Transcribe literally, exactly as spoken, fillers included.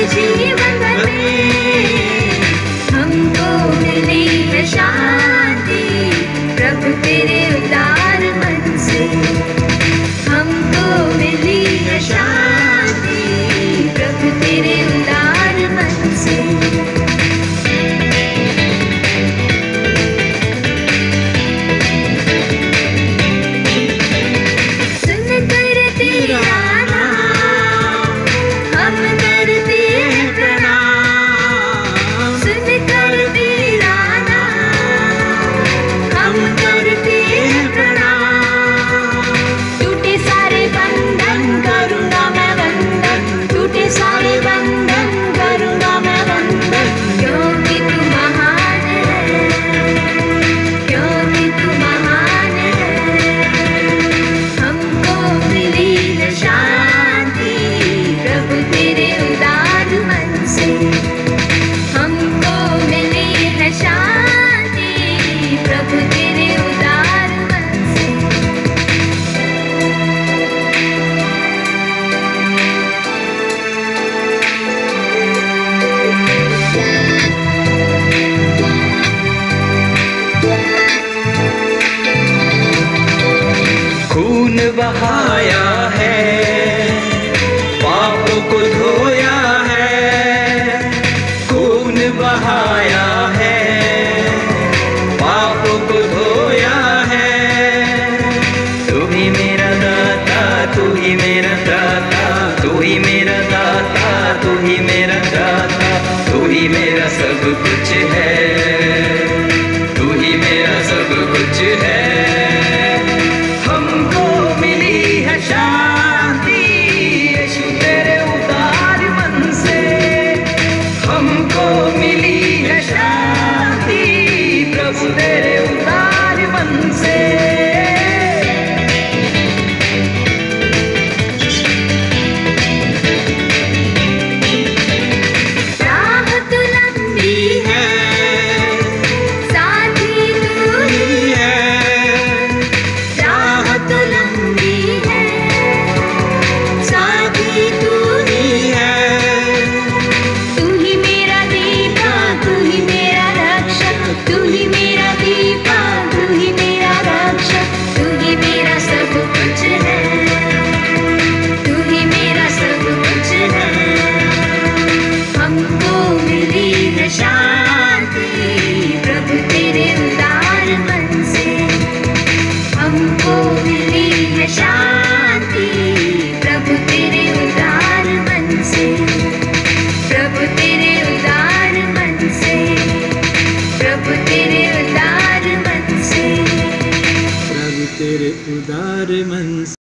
जीवन भर में हमको मिली है शांति प्रभु तेरे उदार मन से। हमको मिली है शांति प्रभु तेरे उदार मन से। खून बहाया है, पापों को धोया है। खून बहाया है, पापों को धोया है। तू ही मेरा दाता, तू ही मेरा दाता, तू ही मेरा दाता, तू ही मेरा दाता, तू ही मेरा सब कुछ है।